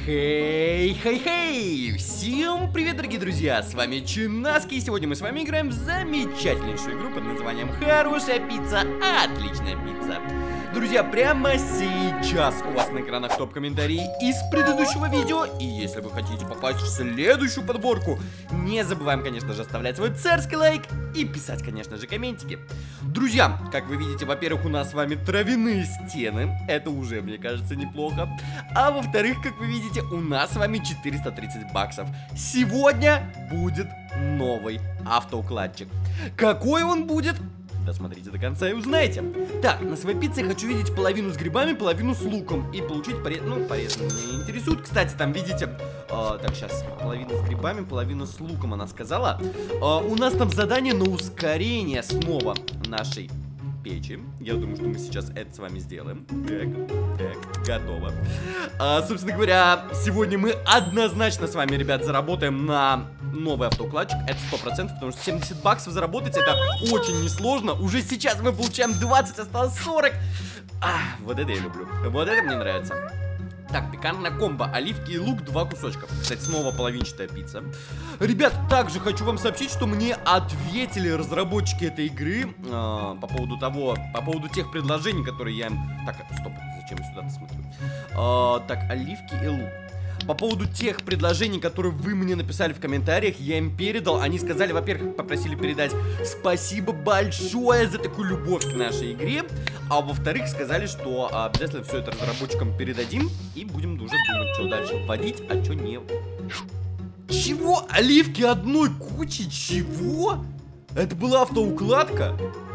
Хей! Всем привет, дорогие друзья! С вами Чинаски, и сегодня мы с вами играем в замечательнейшую игру под названием Хорошая пицца, отличная пицца. Друзья, прямо сейчас у вас на экранах топ-комментарии из предыдущего видео. И если вы хотите попасть в следующую подборку, не забываем, конечно же, оставлять свой царский лайк и писать, конечно же, комментики. Друзья, как вы видите, во-первых, у нас с вами травяные стены. Это уже, мне кажется, неплохо. А во-вторых, как вы видите, у нас с вами 430 баксов. Сегодня будет новый автоукладчик. Какой он будет? Досмотрите до конца и узнаете. Так, на своей пицце я хочу видеть половину с грибами, половину с луком. И получить порез... Ну, порез меня не интересует. Кстати, там, видите... так, сейчас. Половина с грибами, половина с луком, она сказала. У нас там задание на ускорение снова нашей печи. Я думаю, что мы сейчас это с вами сделаем. Так, готово. Собственно говоря, сегодня мы однозначно с вами, ребят, заработаем на новый автоукладчик. Это 100%, потому что 70 баксов заработать это очень несложно. Уже сейчас мы получаем 20, осталось 40. Вот это я люблю. Вот это мне нравится. Так, пикантная комбо, оливки и лук, 2 кусочка. Кстати, снова половинчатая пицца. Ребят, также хочу вам сообщить, что мне ответили разработчики этой игры по поводу тех предложений, которые я им... Так, стоп, зачем я сюда-то смотрю? Так, оливки и лук. По поводу тех предложений, которые вы мне написали в комментариях, я им передал. Они сказали, во-первых, попросили передать спасибо большое за такую любовь к нашей игре. А во-вторых, сказали, что обязательно все это разработчикам передадим. И будем уже думать, что дальше вводить, а что не. Чего? Оливки одной кучи? Чего? Это была автоукладка?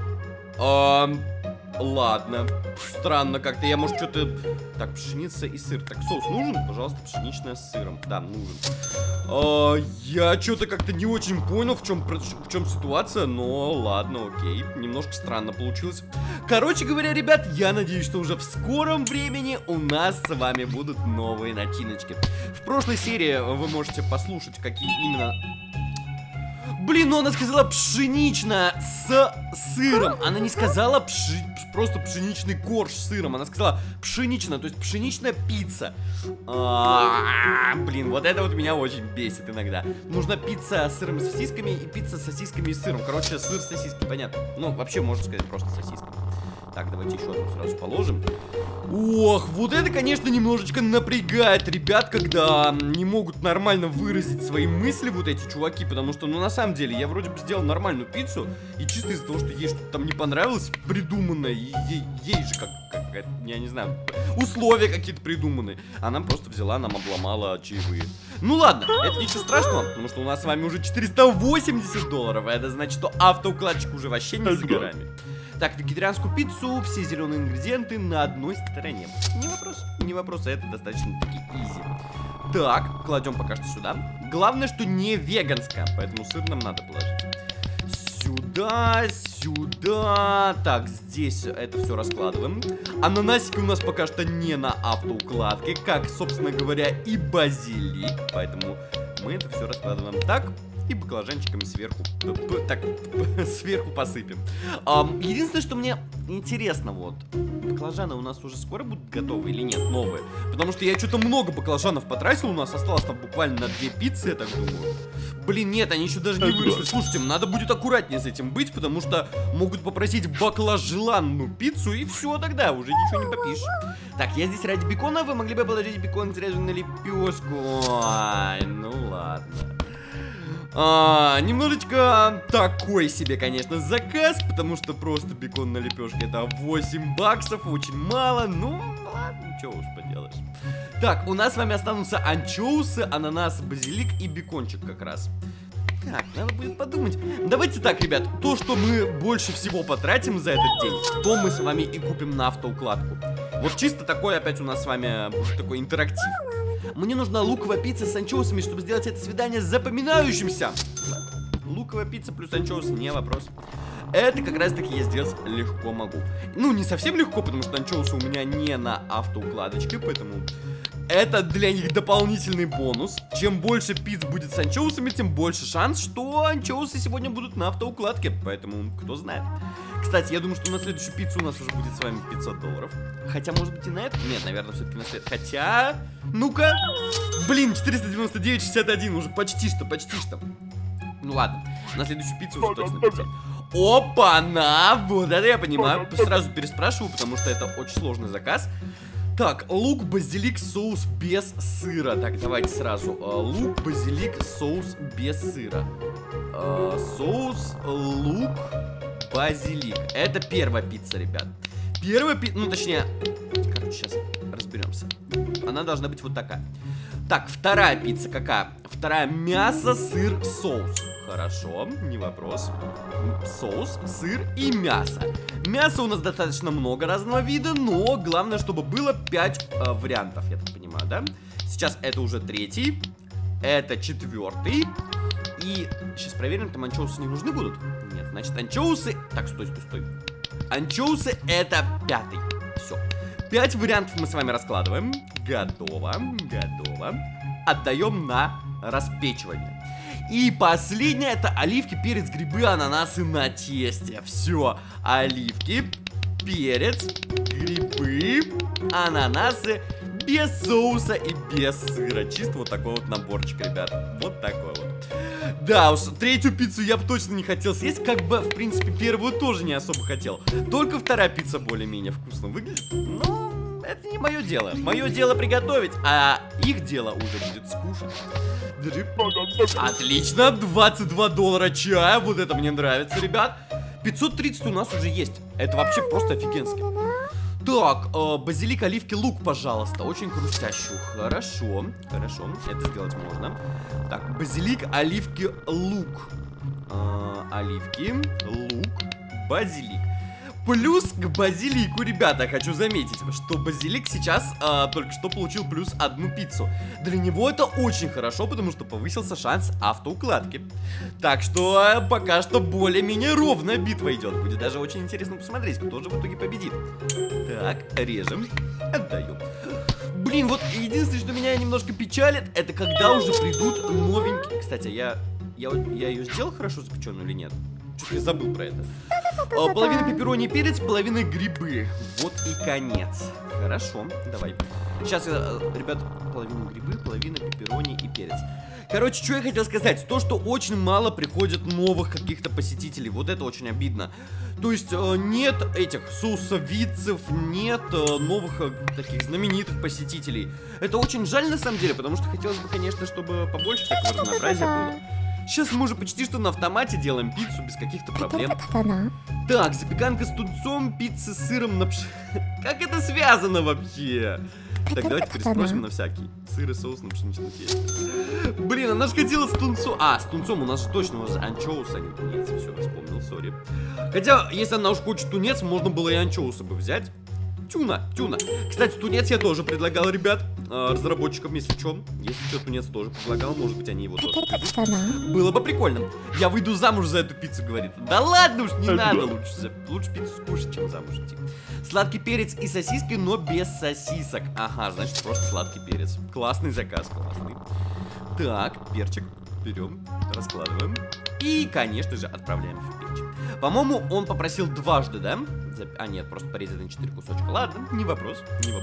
Ладно. Странно как-то. Я, может, что-то... Так, пшеница и сыр. Так, соус нужен? Пожалуйста, пшеничная с сыром. Да, нужен. Я что-то как-то не очень понял, в чем ситуация. Но ладно, окей. Немножко странно получилось. Короче говоря, ребят, я надеюсь, что уже в скором времени у нас с вами будут новые начиночки. В прошлой серии вы можете послушать, какие именно... Блин, ну она сказала пшенично с сыром. Она не сказала просто пшеничный корж с сыром. Она сказала пшенично, то есть пшеничная пицца. Блин, вот это вот меня очень бесит иногда. Нужна пицца с сыром и сосисками и пицца с сосисками и сыром. Короче, сыр с сосиски, понятно. Ну, вообще можно сказать просто сосиски. Так, давайте еще одну сразу положим. Ох, вот это, конечно, немножечко напрягает ребят, когда не могут нормально выразить свои мысли вот эти чуваки. Потому что, ну, на самом деле, я вроде бы сделал нормальную пиццу. И чисто из-за того, что ей что-то там не понравилось, придуманное, ей же как я не знаю, условия какие-то придуманные. Она просто взяла, нам обломала чаевые. Ну ладно, это ничего страшного, потому что у нас с вами уже 480 долларов. А это значит, что автоукладчик уже вообще не за горами. Так, вегетарианскую пиццу, все зеленые ингредиенты на одной стороне. Не вопрос, это достаточно-таки изи. Так, кладем пока что сюда. Главное, что не веганская, поэтому сыр нам надо положить. Сюда. Так, здесь это все раскладываем. Ананасики у нас пока что не на автоукладке, как, собственно говоря, и базилик. Поэтому мы это все раскладываем так. И баклажанчиками сверху. Так, сверху посыпем. Единственное, что мне интересно, вот, баклажаны у нас уже скоро будут готовы или нет, новые? Потому что я что-то много баклажанов потратил, у нас осталось там буквально на 2 пиццы, я так думаю. Блин, нет, они еще даже не выросли. Слушайте, надо будет аккуратнее с этим быть, потому что могут попросить баклажанную пиццу, и все, тогда уже ничего не попишешь. Так, я здесь ради бекона, вы могли бы положить бекон сразу на лепешку. Ай, ну ладно. Немножечко такой себе, конечно, заказ, потому что просто бекон на лепешке это 8 баксов, очень мало, ну ладно, что уж поделаешь. Так, у нас с вами останутся анчоусы, ананас, базилик и бекончик как раз. Так, надо будет подумать. Давайте так, ребят, то, что мы больше всего потратим за этот день, то мы с вами и купим на автоукладку. Вот чисто такой опять у нас с вами будет такой интерактив. Мне нужна луковая пицца с анчоусами, чтобы сделать это свидание запоминающимся. Луковая пицца плюс анчоус, не вопрос. Это как раз таки я сделать легко могу. Ну, не совсем легко, потому что анчоусы у меня не на автоукладочке, поэтому Это для них дополнительный бонус. Чем больше пиц будет с анчоусами, тем больше шанс, что анчоусы сегодня будут на автоукладке. Поэтому, кто знает. Кстати, я думаю, что на следующую пиццу у нас уже будет с вами $500. Хотя, может быть, и на это? Нет, наверное, все-таки на следующую. Хотя... Ну-ка. Блин, 499,61. Уже почти что, почти что. Ну ладно, на следующую пиццу уже точно 500. Опа-на! Вот это я понимаю. Сразу переспрашиваю, потому что это очень сложный заказ. Так, лук, базилик, соус без сыра. Так, давайте сразу. Лук, базилик, соус без сыра. Соус, лук, базилик. Это первая пицца, ребят. Первая пицца, ну точнее, короче, сейчас разберемся. Она должна быть вот такая. Так, вторая пицца какая? Вторая мясо, сыр, соус. Хорошо, не вопрос. Соус, сыр и мясо. Мяса у нас достаточно много разного вида, но главное, чтобы было 5 вариантов, я так понимаю, да? Сейчас это уже 3-й, это 4-й. И сейчас проверим, там анчоусы не нужны будут? Нет, значит анчоусы... Так, стой. Анчоусы это 5-й. Все. 5 вариантов мы с вами раскладываем. Готово. Отдаем на распечивание. И последнее это оливки, перец, грибы, ананасы на тесте. Все, оливки, перец, грибы, ананасы без соуса и без сыра. Чисто вот такой вот наборчик, ребята. Вот такой вот. Да уж, третью пиццу я бы точно не хотел съесть. Как бы, в принципе, первую тоже не особо хотел. Только вторая пицца более-менее вкусно выглядит. Но это не мое дело. Мое дело приготовить, а их дело уже будет скушать. Отлично, $22 чая. Вот это мне нравится, ребят. 530 у нас уже есть. Это вообще просто офигенски. Так, базилик, оливки, лук, пожалуйста. Очень хрустящую. Хорошо, это сделать можно. Так, базилик, оливки, лук. Оливки, лук, базилик. Плюс к базилику, ребята, хочу заметить, что базилик сейчас только что получил плюс 1 пиццу. Для него это очень хорошо, потому что повысился шанс автоукладки. Так что пока что более-менее ровная битва идет. Будет даже очень интересно посмотреть, кто же в итоге победит. Так, режем, отдаем. Блин, вот единственное, что меня немножко печалит, это когда уже придут новенькие. Кстати, я ее сделал хорошо запеченную или нет? Чуть-чуть забыл про это. Половина пепперони и перец, половина грибы. Вот и конец. Хорошо, давай. Сейчас, ребят, половина грибы, половина пепперони и перец. Короче, что я хотел сказать? То, что очень мало приходит новых каких-то посетителей. Вот это очень обидно. То есть нет этих соусовицев, нет новых таких знаменитых посетителей. Это очень жаль на самом деле, потому что хотелось бы, конечно, чтобы побольше такого разнообразия было. Сейчас мы уже почти что на автомате делаем пиццу без каких-то проблем. Так, запеканка с тунцом, пицца с сыром на Как это связано вообще? Так, давайте переспросим на всякий. Сыр и соус на пшеничном тесте. Блин, она же хотела с тунцом. А, с тунцом у нас же точно, у нас же анчоус, а не тунец. Все, вспомнил, сори. Хотя, если она уж хочет тунец, можно было и анчоусы бы взять. Тюна. Кстати, тунец я тоже предлагал, ребят, разработчикам, если что. Если что, тунец тоже предлагал, может быть, они его тоже придут. Было бы прикольно. Я выйду замуж за эту пиццу, говорит. Да ладно уж, не надо лучше пиццу скушать, чем замуж идти. Сладкий перец и сосиски, но без сосисок. Ага, значит, просто сладкий перец. Классный заказ, классный. Так, перчик берем, раскладываем. И, конечно же, отправляем в печь. По-моему, он попросил дважды, да? А нет, просто порезать на 4 кусочка. Ладно, не вопрос.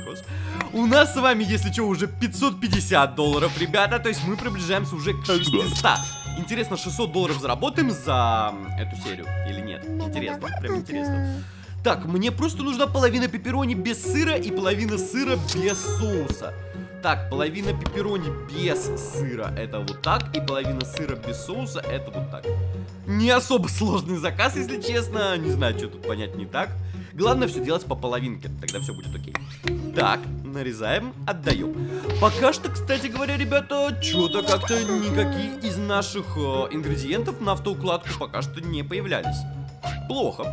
У нас с вами, если что, уже $550, ребята. То есть мы приближаемся уже к 600. Интересно, $600 заработаем за эту серию или нет? Интересно, прям интересно. Так, мне просто нужна половина пепперони без сыра и половина сыра без соуса. Так, половина пепперони без сыра это вот так, и половина сыра без соуса это вот так. Не особо сложный заказ, если честно. Не знаю, что тут понять не так. Главное все делать по половинке, тогда все будет окей. Так, нарезаем, отдаем. Пока что, кстати говоря, ребята, что-то как-то никакие из наших ингредиентов на автоукладку пока что не появлялись. Плохо.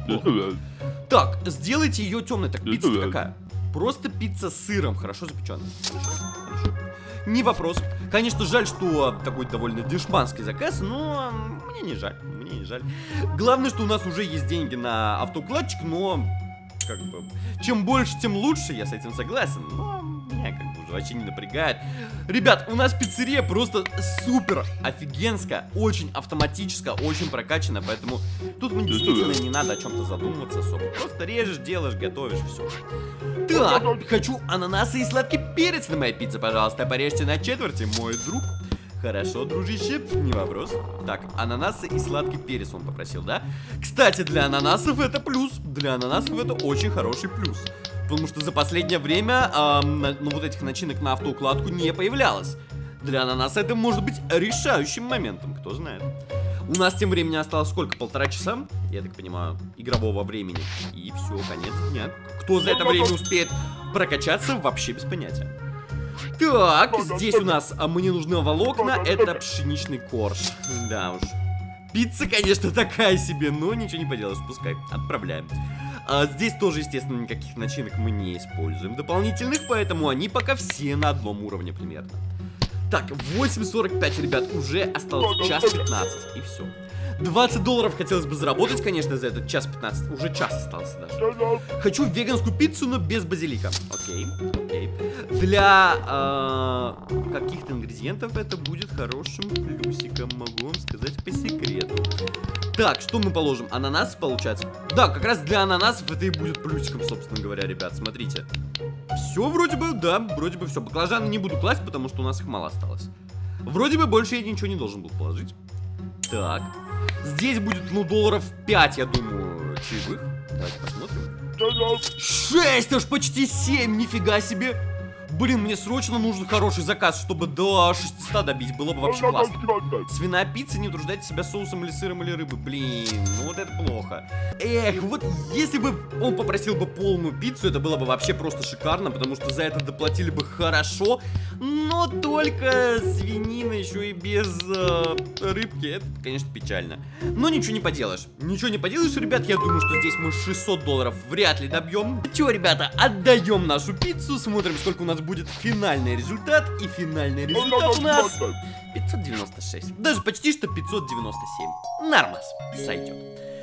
Так, сделайте ее темной. Так, пицца какая? Просто пицца с сыром, хорошо запеченная. Хорошо. Не вопрос. Конечно, жаль, что такой довольно дешманский заказ, но мне не жаль. Главное, что у нас уже есть деньги на автоукладчик, но как бы чем больше, тем лучше, я с этим согласен. Но мне как бы уже вообще не напрягает. Ребят, у нас пиццерия просто супер офигенская, очень автоматическая, очень прокачана, поэтому тут мне действительно не надо о чем-то задумываться особо. Просто режешь, делаешь, готовишь, все. Так, хочу ананасы и сладкий перец на моей пицце, пожалуйста, порежьте на четверти, мой друг. Хорошо, дружище, не вопрос. Так, ананасы и сладкий перец он попросил, да? Кстати, для ананасов это плюс. Для ананасов это очень хороший плюс. Потому что за последнее время, вот этих начинок на автоукладку не появлялось. Для ананаса это может быть решающим моментом, кто знает. У нас тем временем осталось сколько? 1,5 часа, я так понимаю, игрового времени. И все, конец дня. Кто за это время успеет прокачаться, вообще без понятия. Так, здесь у нас мне нужны волокна, это пшеничный корж. Да уж. Пицца, конечно, такая себе, но ничего не поделаешь, пускай. Отправляем. Здесь тоже, естественно, никаких начинок мы не используем дополнительных, поэтому они пока все на одном уровне примерно. Так, 8:45, ребят, уже осталось час 15, и все. $20 хотелось бы заработать, конечно, за этот час 15. Уже час остался даже. Хочу веганскую пиццу, но без базилика. Окей, окей. Для каких-то ингредиентов это будет хорошим плюсиком, могу вам сказать по секрету. Так, что мы положим? Ананас, получается? Да, как раз для ананасов это и будет плюсиком, собственно говоря, ребят, смотрите. Все вроде бы, да, вроде бы все. Баклажаны не буду класть, потому что у нас их мало осталось. Вроде бы больше я ничего не должен был положить. Так. Здесь будет, ну, $5, я думаю, чаевых. Давайте посмотрим. 6, аж почти 7, нифига себе. Блин, мне срочно нужен хороший заказ, чтобы до 600 добить. Было бы вообще классно. Свиная пицца, не утруждайте себя соусом или сыром или рыбой. Блин, ну вот это плохо. Эх, вот если бы он попросил бы полную пиццу, это было бы вообще просто шикарно, потому что за это доплатили бы хорошо. Но только свинина еще и без рыбки, это, конечно, печально. Но ничего не поделаешь. Ничего не поделаешь, ребят, я думаю, что здесь мы $600 вряд ли добьем. Че, ребята, отдаем нашу пиццу, смотрим, сколько у нас будет финальный результат. И финальный результат у нас 596. Даже почти что 597. Нормас, сойдет.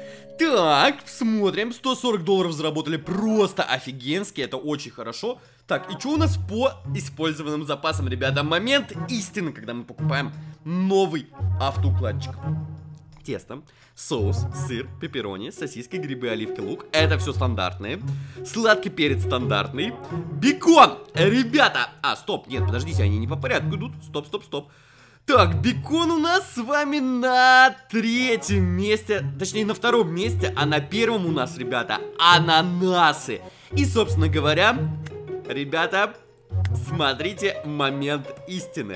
Так, смотрим, $140 заработали, просто офигенски, это очень хорошо. Так, и что у нас по использованным запасам, ребята? Момент истины, когда мы покупаем новый автоукладчик. Тесто, соус, сыр, пепперони, сосиски, грибы, оливки, лук. Это все стандартные. Сладкий перец стандартный. Бекон! Ребята! Стоп, нет, подождите, они не по порядку идут. Стоп, стоп, стоп. Так, бекон у нас с вами на 3-м месте. Точнее, на 2-м месте. А на 1-м у нас, ребята, ананасы. И, собственно говоря, ребята, смотрите момент истины.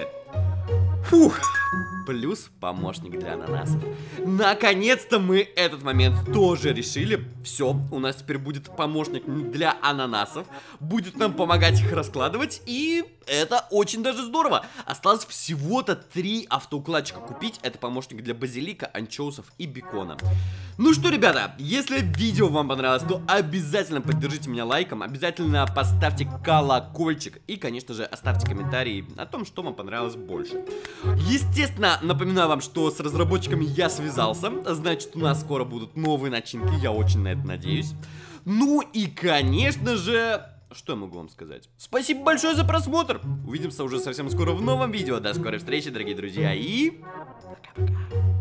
Фух. Плюс помощник для ананасов. Наконец-то мы этот момент тоже решили. Все, у нас теперь будет помощник для ананасов. Будет нам помогать их раскладывать. И это очень даже здорово. Осталось всего-то 3 автоукладчика купить. Это помощник для базилика, анчоусов и бекона. Ну что, ребята, если видео вам понравилось, то обязательно поддержите меня лайком. Обязательно поставьте колокольчик. И, конечно же, оставьте комментарии о том, что вам понравилось больше. Естественно, напоминаю вам, что с разработчиками я связался. Значит, у нас скоро будут новые начинки. Я очень на это надеюсь. Ну и, конечно же, что я могу вам сказать? Спасибо большое за просмотр. Увидимся уже совсем скоро в новом видео. До скорой встречи, дорогие друзья. И пока-пока.